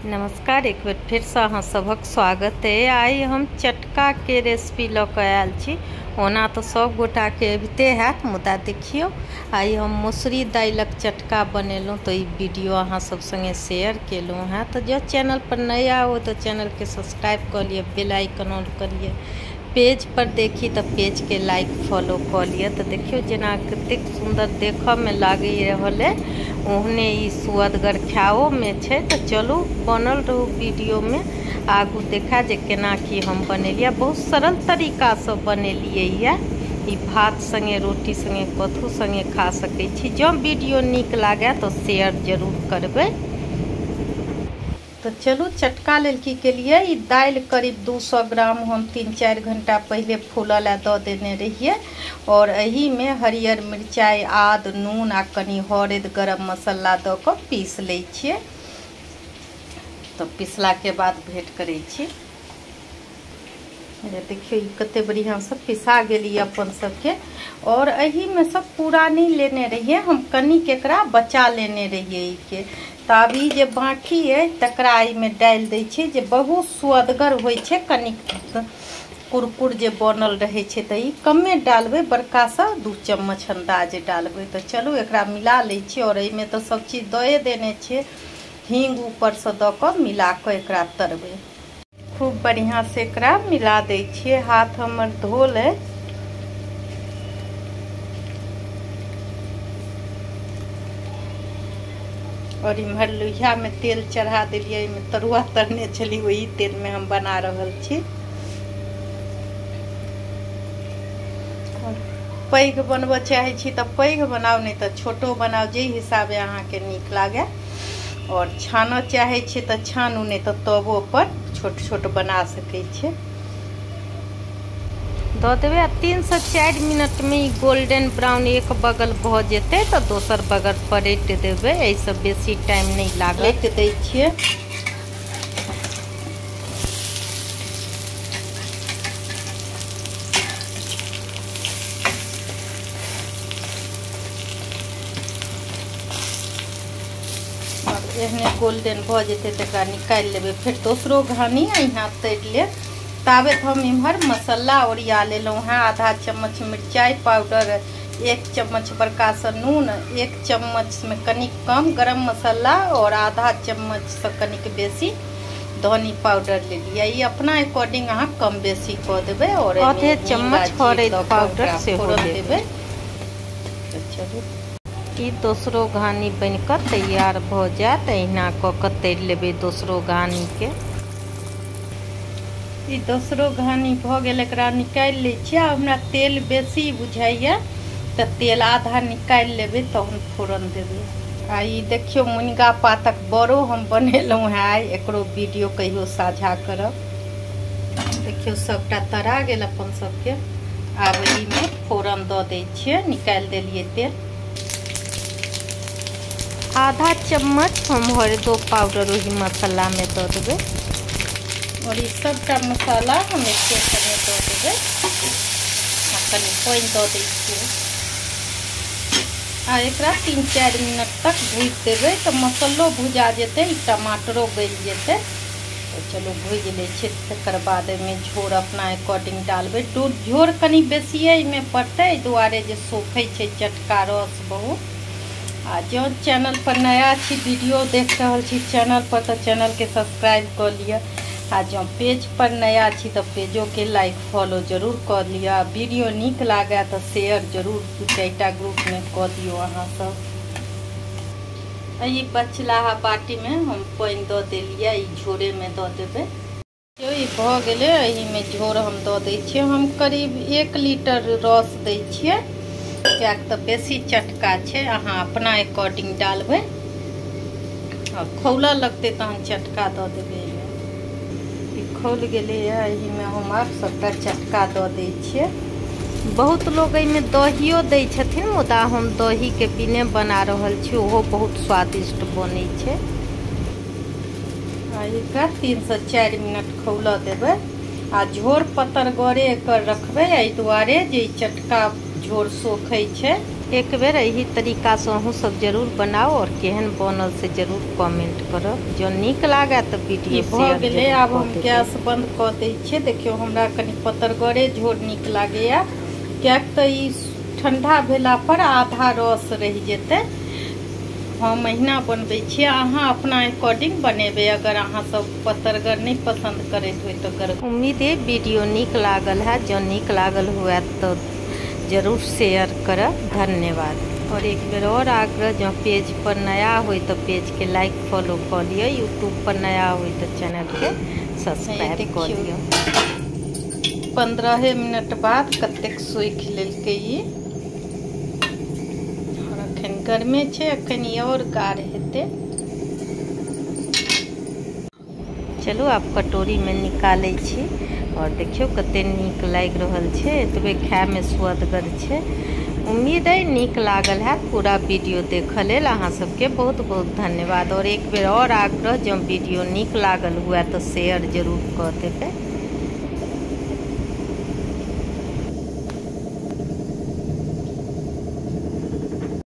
नमस्कार, एक बेर फिर से अहाँ सबक स्वागत है। आई हम चटका के रेसिपी लऽ आयल छी। ओना तो सब गोटा के अबिते हैत, मुदा देखियो आई हम मसूरी दालिक चटका बनेलहुँ तो ई वीडियो अहाँ सब संगे शेयर केलहुँ हैं। तो जो चैनल पर नया हो तो चैनल के सब्सक्राइब कर लिए, बेल आइकन ऑन करिए, पेज पर देखी तो पेज के लाइक फॉलो कर लिए। तो देखियो जना कतेक सुंदर देखऽ में लागी रहल है, ओहने ई सुअदगर खाओ में छे। तो चलू बनल रहू वीडियो में, आगू देखा जे केना की हम बनेलिए। बहुत सरल तरीका से बनेलिए है। ई भात संगे, रोटी संगे, कथू संगे खा सकै छी। जो वीडियो नीक लागे तो शेयर जरूर करबे। तो चलू चटका लेल की केलिए, ई दाल करीब 200 ग्राम हम 3-4 घंटा पहले फूलल दऽ देने रहिए। और एही में हरियर मिरचाई, आद, नून आ कनी हरद, गरम मसाला दऽ कऽ पीस लै छिए। तो पीसला के बाद भेंट करै छी। देखियो ई कते बढ़िया से पिसा गेली अपन सबके। और एही में सब पूरा नहीं लेने रहिए, हम कनी केकरा बचा लेने रहिए ई के। ताबी जे बाकी है तकरा में डाल दै छी, जे बहुत सुअदगर होइ छै। कनिक कुरकुर जे बनल रहे छै तो ई कमे डालबे, बड़का सा 2 चम्मच अंदाज डालबे। तो चलू एकरा मिला लै छी। और एहि में तो सब चीज दए देने छिए, हींग ऊपर से दऽ कऽ मिला कऽ एकरा तरबे। खूब बढ़िया से एकरा मिला दै छिए। हाथ हमर धोल है। और इम्हर लोहिया में तेल चढ़ा दिलिए, में तरुआ तरने चली, वही तेल में हम बना रहल छी। पैघ बनबऽ चाहे छी तो पैघ बनाओ, नहीं तो छोटो बनाओ, जे हिसाबे अहाँ के नीक लागे। और छानो चाहे छी तो छानू, नहीं तो तवो पर छोट छोट बना सकै छी। दऽ देबै 3 से 4 मिनट में ई गोल्डन ब्राउन एक बगल भ जेतै तो दोसर बगल पलट देबै। ऐसे बेसी टाइम नहीं लागत। पलट दै छियै। एहने गोल्डन भ जेतै तकरा निकाल लेबै। फिर दोसरो घानी यहाँ तैर ले। ताबे हम इम्हर मसाला ओरिया लेलहुँ हैं। आधा चम्मच मिरचाई पाउडर, 1 चम्मच बड़का सा नून, 1 चम्मच में कनिक कम गरम मसाला, और आधा चम्मच से कनिक बेसी धनी पाउडर ले लिया। ये अपना अकॉर्डिंग अहाँ कम बेसी कऽ देबै। और आधे चम्मच हरद पाउडर से हो देबै। तो चलू ई दोसरो घानी बनकर तैयार भ जात। अहिना कऽ कऽ तैर लेबै दोसरो घानी के। ई दोसरो घानी भ गेल, एकरा निकाल लै छियै। हमरा तेल बेसी बुझाइए तो तेल आधा निकाल लेबै तहन फोरन देबै। आ ई देखियो मुनगा पातक बड़ो हम बनेलहुँ हैं आइ, एकरो वीडियो कहियो साझा करब। देखियो सबटा तरा गेल अपन सबके। आब ई में फोरन दऽ दै छियै। निकाल देलिए तेल। आधा चम्मच हम हरदो पाउडर वही मसाला में दऽ देबै। और ये सबटा मसाला हम एक संगे दऽ देबै। आ कनि पानि दऽ दै छियै। आ एकरा 3-4 मिनट तक भूज देबै तो मसालो भुजा जेतै, टमाटरो गल जेतै। तो चलो भूज लै छियै। तकर बाद में झोर अपना अकॉर्डिंग डालबै। झोर कनि बेसिए में पड़तै, एहि दुआरे जे सोखै छै चटका रस बहुत। आ जो चैनल पर नया छी, वीडियो देख रहल छी चैनल पर, तो चैनल के सब्सक्राइब कर लिया। आ जो पेज पर नया छी तो पेजो के लाइक फॉलो जरूर कर लिया। वीडियो नीक लागे तो शेयर जरूर 2-4 ग्रुप में कर दियो अहाँ सब। ई बचला बाटी में हम पानी दऽ देलिए, ई झोरे में दऽ देबै। ई भ गेलै। एही में झोर हम दऽ दै छियै। हम करीब 1 लीटर रस दै छियै, कियाक तऽ बेसी चटका छै। अहाँ अपना अकॉर्डिंग डालबै। और खौला लगते तहन चटका दऽ देबै। खौल गेलै है, एही में हम आब सबटा चटका दऽ दै छियै। बहुत लोग एहि में दहियो दै छथिन, मुदा हम दही के बिने बना रहल छी, ओहो बहुत स्वादिष्ट बनै छै। आ एकरा 3 से 4 मिनट खौला देबै। आ झोर पतर गरे एकर रखबै, एहि दुआरे जे चटका झोर सोखै छै। एक बेर यही तरीका से अहूँ सब जरूर बनाओ और केहन बनल से जरूर कमेंट करब। जो नीक लागे तो वीडियो शेयर जरूर कऽ आब हम गैस बंद कऽ दै छियै। देखियो हमरा कनी पतरगरे झोर नीक लागैया, कियाक तऽ ई ठंडा भेला पर आधा रस रह जेतै। हम अहिना बनबै छियै, अहाँ अपना अकॉर्डिंग बनेबै। अगर अहाँ सब पतरगर नहीं पसंद करैत होइ तो गरम। उम्मीद है वीडियो नीक लागल है। जो नीक लागल हुआ तो जरूर शेयर करब। धन्यवाद। और एक बेर और आग्रह, जो पेज पर नया हो तो पेज के लाइक फॉलो कर लियो, यूट्यूब पर नया हो तो चैनल के सब्सक्राइब कर लियो। 15 मिनट बाद कतेक सूख लेलकै ई। और अखन गर्मे छै, अखन ई और गाढ़ हेतै। चलू आब कटोरी में निकालै छी। और देखियो कते नीक लाग रहल छै, एतबे खाय में स्वादगर छै। उम्मीद है नीक लागल है। पूरा वीडियो देखल लेल अहाँ सबके बहुत बहुत धन्यवाद। और एक बेर और आग्रह, जो वीडियो नीक लागल हुआ तो शेयर जरूर कऽ देबै।